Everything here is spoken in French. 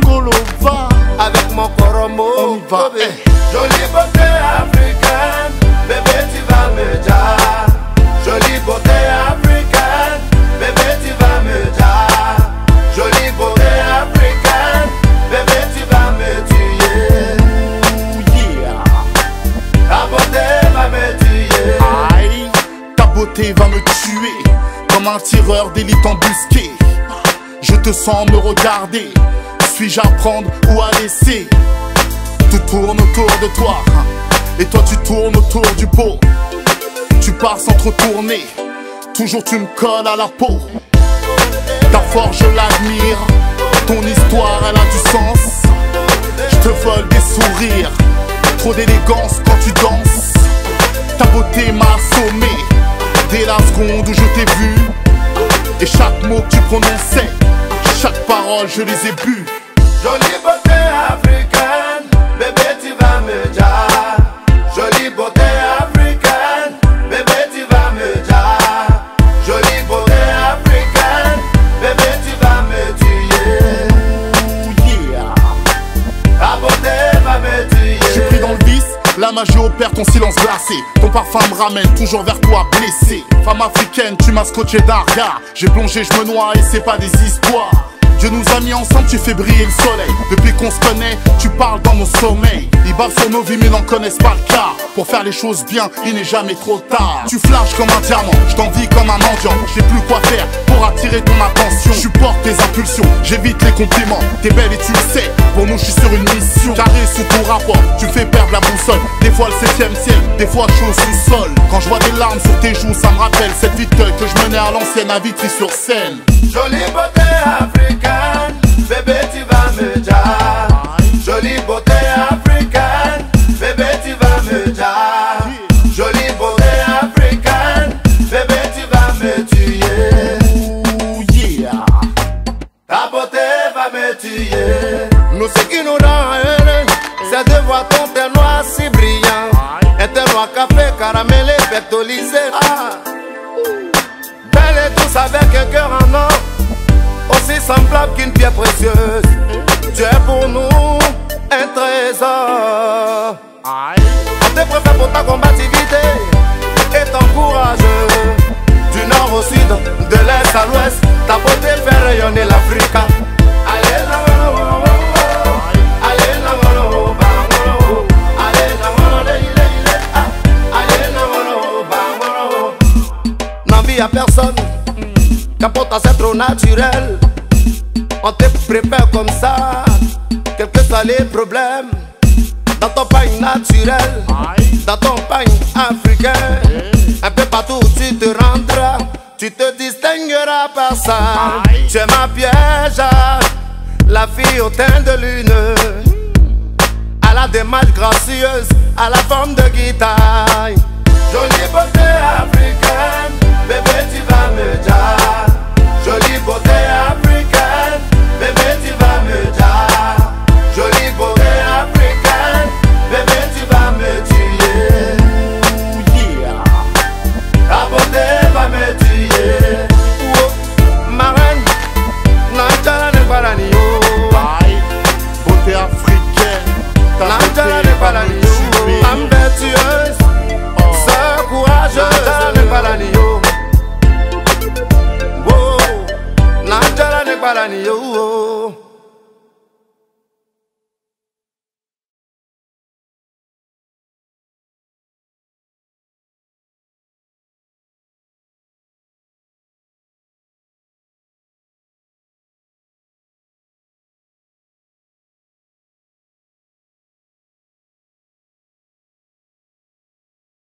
Kolova. Avec mon coromo, on y va. Jolie beauté africaine, bébé tu vas me dire. Jolie beauté africaine, bébé tu vas me dire. Jolie beauté africaine, bébé tu vas me tuer. Yeah. Ta beauté va me tuer. Aïe, ta beauté va me tuer comme un tireur d'élite embusqué. Je te sens me regarder. Suis-je à prendre ou à laisser? Tout tourne autour de toi et toi tu tournes autour du pot. Tu pars sans trop tourner, toujours tu me colles à la peau. Ta force je l'admire, ton histoire elle a du sens. Je te vole des sourires, trop d'élégance quand tu danses. Ta beauté m'a assommé dès la seconde où je t'ai vu. Et chaque mot que tu prononçais, chaque parole je les ai bu. Jolie beauté africaine, bébé tu vas me dire. Jolie beauté africaine, bébé tu vas me dire. Jolie beauté africaine, bébé tu vas me tuer. Yeah. Ta beauté va me tuer. Je suis pris dans le vice, la magie opère ton silence glacé. Ton parfum me ramène toujours vers toi blessé. Femme africaine, tu m'as scotché d'un regard. J'ai plongé, je me noie et c'est pas des histoires. Dieu nous a mis ensemble, tu fais briller le soleil. Depuis qu'on se connaît, tu parles dans mon sommeil. Ils bavent sur nos vies mais n'en connaissent pas le cas. Pour faire les choses bien, il n'est jamais trop tard. Tu flashes comme un diamant, je t'envie comme un mendiant. J'ai plus quoi faire pour attirer ton attention. Je supporte tes impulsions, j'évite les compliments. T'es belle et tu le sais, pour nous je suis sur une mission. Carré sous ton rapport, tu fais perdre la boussole. Des fois le 7ème ciel, des fois chaud sous-sol. Quand je vois des larmes sur tes joues, ça me rappelle cette vie que je menais à l'ancienne à Vitry-sur-Seine. Jolie beauté africaine, bébé tu vas me dire. Jolie beauté africaine, bébé tu vas me dire. Jolie beauté africaine, bébé tu vas me tuer. Yeah. Ta beauté va me tuer. Nous ce qui nous rend, c'est de voir ton teint noir si brillant. Un teint noir café caramélé, pétolisé. Belle et douce avec un cœur en or, aussi semblable qu'une pierre précieuse. Tu es pour nous un trésor. On te préfère pour ta combativité et ton courage. Du nord au sud, de l'est à l'ouest, ta beauté fait rayonner l'Afrique. Allez là, allez là, n'envie à personne, car pour toi c'est trop naturel. On te prépare comme ça, quels que soient les problèmes. Dans ton pagne naturel, dans ton pagne africain, un peu partout où tu te rendras, tu te distingueras par ça. Tu es ma piège, la fille au teint de lune, à la démarche gracieuse, à la forme de guitare. Jolie beauté africaine, bébé tu vas me dire. Jolie beauté africaine, bébé tu vas me dire. Jolie beauté africaine, bébé tu vas me tuer. Yeah. Ta beauté va me tuer. Ma reine, Nanjala ne parani yo. Beauté africaine, Nanjala ne parani yo. Ambitieuse, sœur courageuse, Nanjala ne parani yo. Nanjala ne parani yo.